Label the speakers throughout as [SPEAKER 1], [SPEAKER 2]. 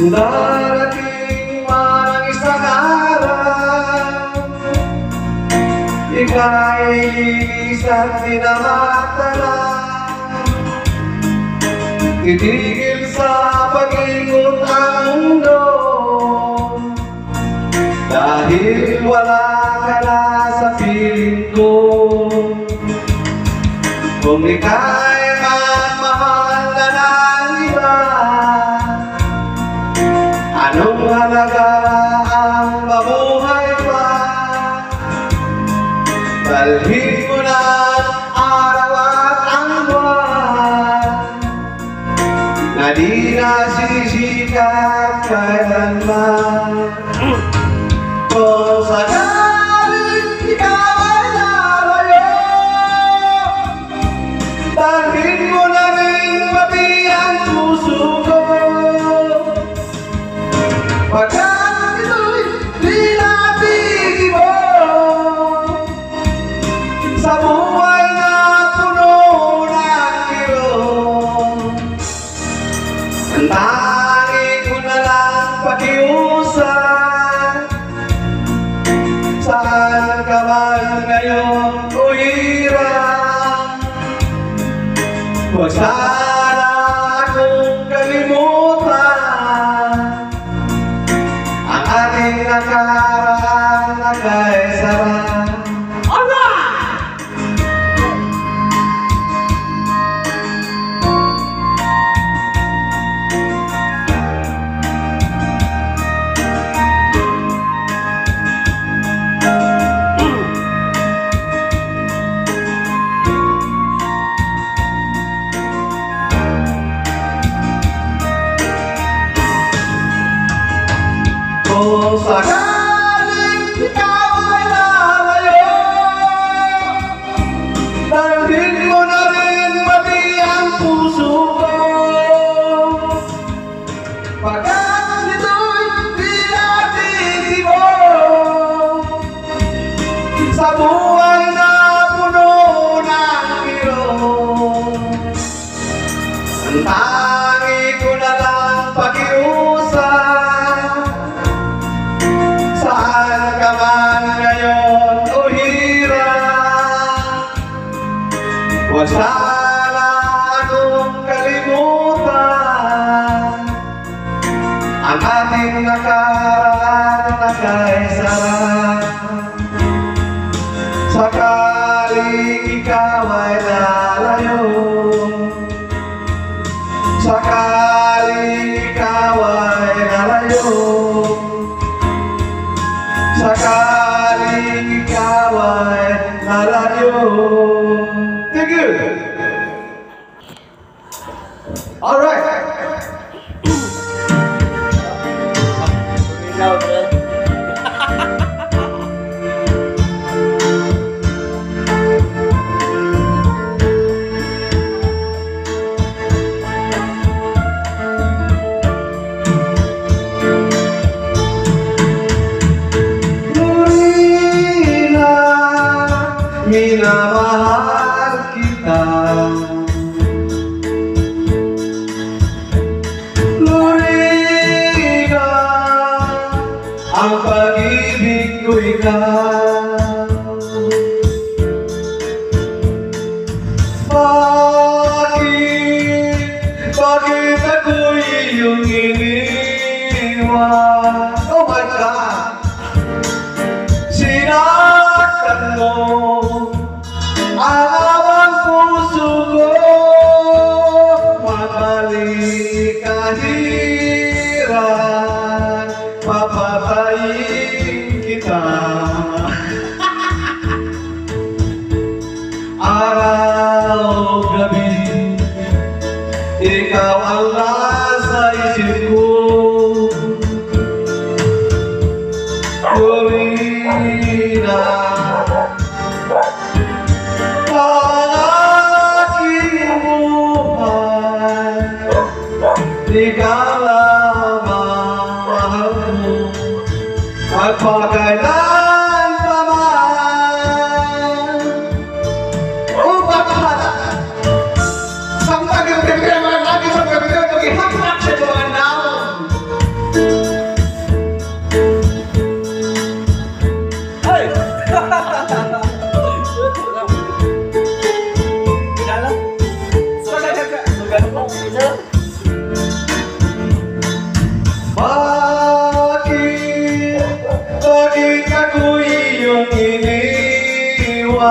[SPEAKER 1] Darating man ang isang araw, ika'y lilis at dinamatala. Titigil sa pag-ikot ang mundo, dahil wala ka na sa piling ko. Kung ika'y magmahal na ng iba, anong halaga ang mabuhay pa? Dalhin mo na araw at ang buwan, na di nasisikat kailanman. Kung sakaling ikaw ay lalayo, dalhin mo na rin pati ang puso ko. Pagkat ito'y di natin mo sa buhay na puno ng kirot. Ang tangi ko na lang pakiusap, saan ka man ngayon o hirap, huwag sana akong kalimutan ang ating nakaraan na kay sarap. Kung sakaling ikaw ay lalayo, dalhin mo na rin pati ang puso ko. Pagkat ito'y di natin mo sa buhay na puno ng kirot. Ang tangi ko na lang pakiusap, saan ka man ngayon o hirap, huwag sana akong kalimutan ang ating nakaraan na kay sarap. Sakaling ikaw ay lalayo, sakaling ikaw ay lalayo, sakaling ikaw ay lalayo. Thank you. All right. Minamahal kita, Lorena, ang pag-ibig ko ikaw. Bakit ako'y iyong iniwan? Oh my God! Sinaktan mo ang awang puso ko, mabalik kahiran, papatayin kita. Araw gabi, ikaw ang nasa isip ko. Lorena, ikaw lamang mahal mo, at pagkailan pa man, upang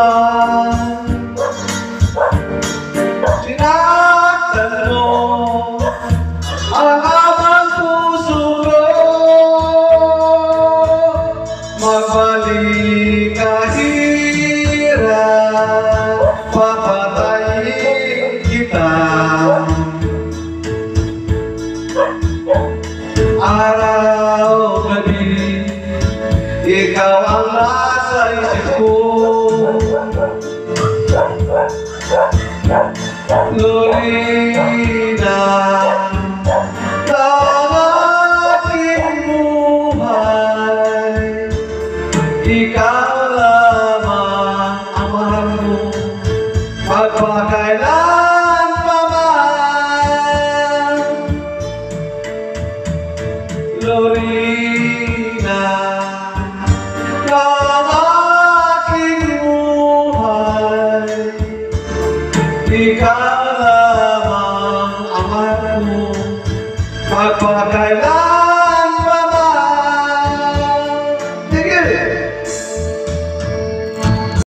[SPEAKER 1] man sinaktan mo ang amang puso ko, magbalik kahirap, papatayin kita. Araw, gabi, ikaw ang nasa isip ko. Lorena, ng aking buhay, ikaw lamang ang mahal mo, magpakailan pa man. Lorena, ng aking buhay, ikaw